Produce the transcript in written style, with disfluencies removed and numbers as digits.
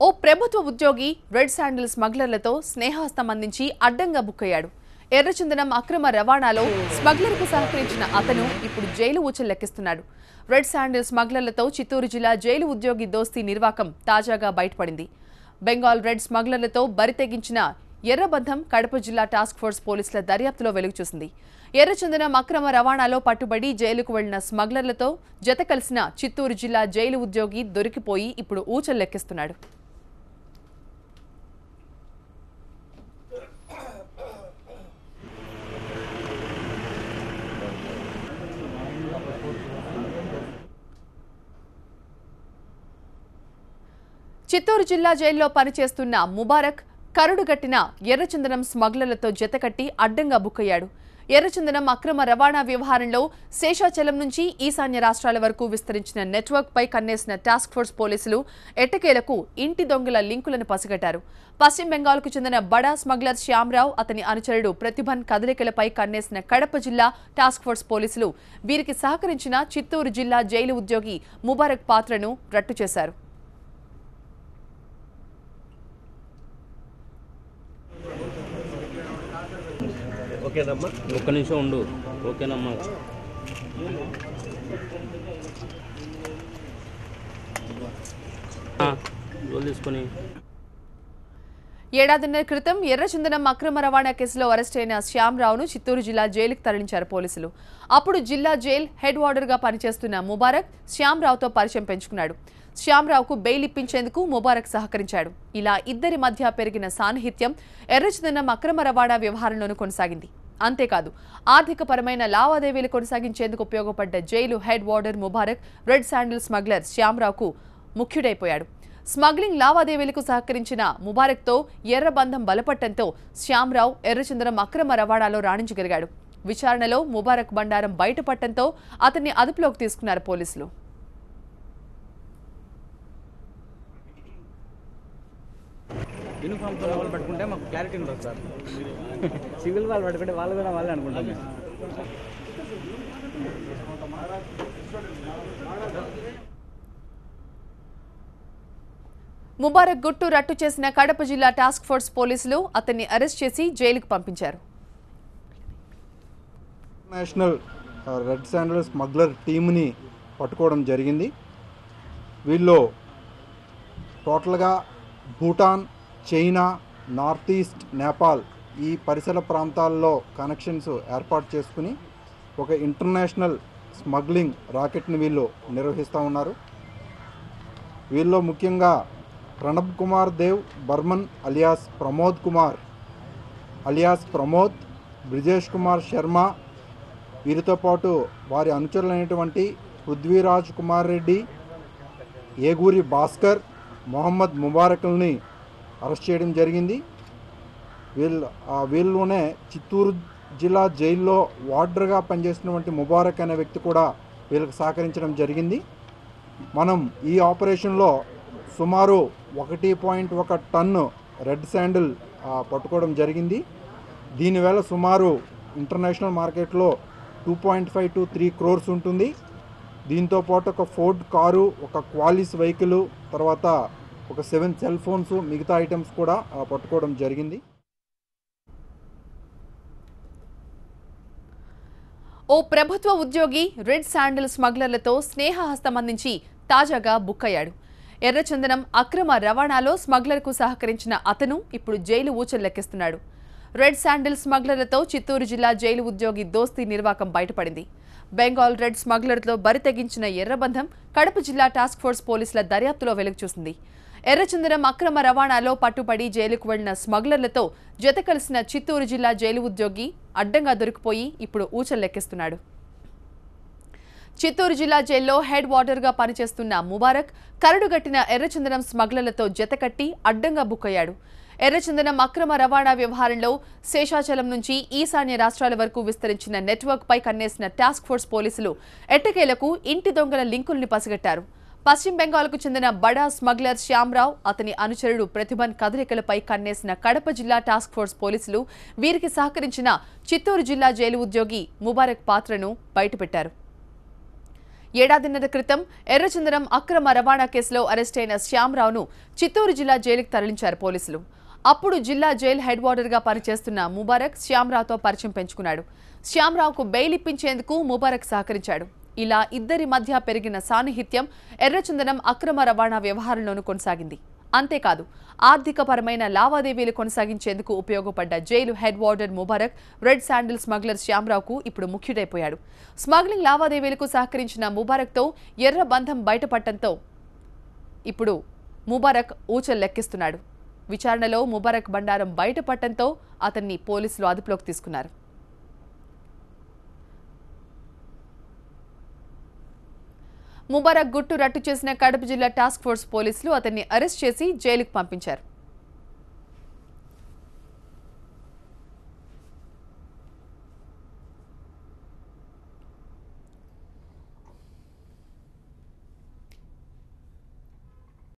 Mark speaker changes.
Speaker 1: ఓ ప్రభుత్వ ఉద్యోగి red sandal స్మగ్లర్లతో స్నేహహస్తం అందించి అడ్డంగా బుక్కయ్యాడు. ఎర్రచందనం అక్రమ రవాణాలో స్మగ్లర్కు సహకరించిన అతను ఇప్పుడు జైలు ఊచలు లెక్కిస్తున్నాడు. రెడ్ శాండిల్ స్మగ్లర్లతో చిత్తూరు జిల్లా జైలు ఉద్యోగి దోస్తీ నిర్వాకం తాజాగా బయటపడింది. బెంగాల్ రెడ్ స్మగ్లర్లతో బరితెగించిన ఎర్రబంధం కడప జిల్లా టాస్క్ ఫోర్స్ పోలీసుల దర్యాప్తులో వెలుగుచూసింది. ఎర్రచందనం అక్రమ రవాణాలో పట్టుబడి జైలుకు వెళ్లిన స్మగ్లర్లతో జత కలిసిన చిత్తూరు జిల్లా జైలు ఉద్యోగి దొరికిపోయి ఇప్పుడు ఊచలు లెక్కిస్తున్నాడు. చిత్తూరు జిల్లా జైల్లో పనిచేస్తున్న ముబారక్ కరుడుగట్టిన ఎర్రచందనం స్మగ్లర్లతో జతకట్టి అడ్డంగా బుక్కయ్యాడు. ఎర్రచందనం అక్రమ రవాణా వ్యవహారంలో శేషాచలం నుంచి ఈశాన్య రాష్ట్రాల వరకు విస్తరించిన నెట్వర్క్ పై కన్నేసిన టాస్క్ ఫోర్స్ పోలీసులు ఎట్టకేలకు ఇంటి దొంగల లింకులను పసిగట్టారు. పశ్చిమ బెంగాల్కు చెందిన బడా స్మగ్లర్ శ్యామరావు, అతని అనుచరుడు ప్రతిభన్ కదలికలపై కన్నేసిన కడప జిల్లా టాస్క్ ఫోర్స్ పోలీసులు వీరికి సహకరించిన చిత్తూరు జిల్లా జైలు ఉద్యోగి ముబారక్ పాత్రను రట్టు చేశారు.
Speaker 2: ఓకేనమ్మా, ఒక్క నిమిషం ఉండు. ఓకేనమ్మా. తీసుకొని
Speaker 1: ఏడాదిన్నర క్రితం ఎర్రచందనం అక్రమ రవాణా కేసులో అరెస్ట్ అయిన శ్యామరావును చిత్తూరు జిల్లా జైలుకు తరలించారు పోలీసులు. అప్పుడు జిల్లా జైల్ హెడ్ వార్డర్గా పనిచేస్తున్న ముబారక్ శ్యామరావుతో పరిచయం పెంచుకున్నాడు. శ్యామరావుకు బెయిల్ ఇప్పించేందుకు ముబారక్ సహకరించాడు. ఇలా ఇద్దరి మధ్య పెరిగిన సాన్నిహిత్యం ఎర్రచందనం అక్రమ రవాణా వ్యవహారంలోనూ కొనసాగింది. అంతేకాదు, ఆర్థికపరమైన లావాదేవీలు కొనసాగించేందుకు ఉపయోగపడ్డ jail head warder Mubarak red sandal smuggler శ్యామరావుకు ముఖ్యుడైపోయాడు. స్మగ్లింగ్ లావాదేవీలకు సహకరించిన ముబారక్తో ఎర్రబంధం బలపట్టంతో శ్యామరావు ఎర్రచందనం అక్రమ రవాణాలో రాణించగలిగాడు. విచారణలో ముబారక్ బండారం బయటపడటంతో అతన్ని అదుపులోకి తీసుకున్నారు పోలీసులు.
Speaker 3: యూనిఫామ్తో వాళ్ళు పట్టుకుంటే మాకు క్లారిటీ ఉండదు సార్. సివిల్ వాళ్ళు పట్టుకుంటే వాళ్ళు కూడా వాళ్ళే అనుకుంటాం.
Speaker 1: ముబారక్ గుట్టు రట్టు చేసిన కడప జిల్లా టాస్క్ ఫోర్స్ పోలీసులు అతన్ని అరెస్ట్ చేసి జైలుకు పంపించారు.
Speaker 4: నేషనల్ రెడ్ శాండిల్ స్మగ్లర్ టీమ్ని పట్టుకోవడం జరిగింది. వీళ్ళు టోటల్గా Bhutan, China, north east, Nepal ఈ పరిసర ప్రాంతాల్లో కనెక్షన్స్ ఏర్పాటు చేసుకుని ఒక ఇంటర్నేషనల్ స్మగ్లింగ్ రాకెట్ని వీళ్ళు నిర్వహిస్తూ ఉన్నారు. వీళ్ళు ముఖ్యంగా ప్రణబ్ కుమార్ దేవ్ బర్మన్ అలియాస్ ప్రమోద్ కుమార్ అలియాస్ ప్రమోద్, బ్రిజేష్ కుమార్ శర్మ, వీరితో పాటు వారి అనుచరులైనటువంటి పృథ్వీరాజ్ కుమార్ రెడ్డి, ఏగూరి భాస్కర్, మొహమ్మద్ ముబారక్ని అరెస్ట్ చేయడం జరిగింది. వీళ్ళలోనే చిత్తూరు జిల్లా జైల్లో వార్డర్గా పనిచేసినటువంటి ముబారక్ అనే వ్యక్తి కూడా వీళ్ళకి సహకరించడం జరిగింది. మనం ఈ ఆపరేషన్లో సుమారు 1.1 టన్ను రెడ్ శాండిల్ పట్టుకోవడం జరిగింది. దీనివల్ల సుమారు ఇంటర్నేషనల్ మార్కెట్లో 2.5 to 3 crores ఉంటుంది. దీంతోపాటు ఒక ఫోర్డ్ కారు, ఒక క్వాలిస్ వెహికల్, తర్వాత ఒక 7 సెల్ ఫోన్స్, మిగతా ఐటమ్స్ కూడా పట్టుకోవడం జరిగింది.
Speaker 1: ఓ ప్రభుత్వ ఉద్యోగి రెడ్ శాండిల్ స్మగ్లర్లతో స్నేహహస్తం అందించి తాజాగా బుక్కయ్యాడు. ఎర్రచందనం అక్రమ రవాణాలో స్మగ్లర్కు సహకరించిన అతను ఇప్పుడు జైలు ఊచలు లెక్కిస్తున్నాడు. రెడ్ శాండిల్ స్మగ్లర్లతో చిత్తూరు జిల్లా జైలు ఉద్యోగి దోస్తీ నిర్వాకం బయటపడింది. బెంగాల్ రెడ్ స్మగ్లర్తో బరితెగించిన ఎర్రబంధం కడప జిల్లా టాస్క్ ఫోర్స్ పోలీసుల దర్యాప్తులో వెలుగుచూసింది. ఎర్రచందనం అక్రమ రవాణాలో పట్టుబడి జైలుకు వెళ్లిన స్మగ్లర్లతో జత కలిసిన చిత్తూరు జిల్లా జైలు ఉద్యోగి అడ్డంగా దొరికిపోయి ఇప్పుడు ఊచలు లెక్కిస్తున్నాడు. చిత్తూరు జిల్లా జైల్లో హెడ్ వార్డర్గా పనిచేస్తున్న ముబారక్ కరడుగట్టిన ఎర్రచందనం స్మగ్లర్లతో జతకట్టి అడ్డంగా బుక్కయ్యాడు. ఎర్రచందనం అక్రమ రవాణా వ్యవహారంలో శేషాచలం నుంచి ఈశాన్య రాష్ట్రాల వరకు విస్తరించిన నెట్వర్క్ పై కన్నేసిన టాస్క్ ఫోర్స్ పోలీసులు ఎట్టకేలకు ఇంటి దొంగల లింకుల్ని పసిగట్టారు. పశ్చిమ బెంగాల్కు చెందిన బడా స్మగ్లర్ శ్యామరావు, అతని అనుచరుడు ప్రతిభన్ కదలికలపై కన్నేసిన కడప జిల్లా టాస్క్ ఫోర్స్ పోలీసులు వీరికి సహకరించిన చిత్తూరు జిల్లా జైలు ఉద్యోగి ముబారక్ పాత్రను బయటపెట్టారు. ఏడాదిన్నర క్రితం ఎర్రచందనం అక్రమ రవాణా కేసులో అరెస్ట్ అయిన శ్యామ్రావును చిత్తూరు జిల్లా జైలుకు తరలించారు పోలీసులు. అప్పుడు జిల్లా జైల్ హెడ్ వార్డర్గా పనిచేస్తున్న ముబారక్ శ్యామ్రావుతో పరిచయం పెంచుకున్నాడు. శ్యామ్రావుకు బెయిల్ ఇప్పించేందుకు ముబారక్ సహకరించాడు. ఇలా ఇద్దరి మధ్య పెరిగిన సాన్నిహిత్యం ఎర్రచందనం అక్రమ రవాణా వ్యవహారంలోనూ కొనసాగింది. అంతేకాదు, ఆర్థికపరమైన లావాదేవీలు కొనసాగించేందుకు ఉపయోగపడ్డ jail head warder Mubarak red sandal smuggler శ్యామ్రావుకు ఇప్పుడు ముఖ్యుడైపోయాడు. స్మగ్లింగ్ లావాదేవీలకు సహకరించిన ముబారక్తో ఎర్ర బంధం బయటపడటంతో ఇప్పుడు ముబారక్ ఊచలు లెక్కిస్తున్నాడు. విచారణలో ముబారక్ బండారం బయటపడటంతో అతన్ని పోలీసులు అదుపులోకి తీసుకున్నారు. ముబారక్ గుట్టు రట్టు చేసిన కడప జిల్లా టాస్క్ ఫోర్స్ పోలీసులు అతన్ని అరెస్ట్ చేసి జైలుకు పంపించారు.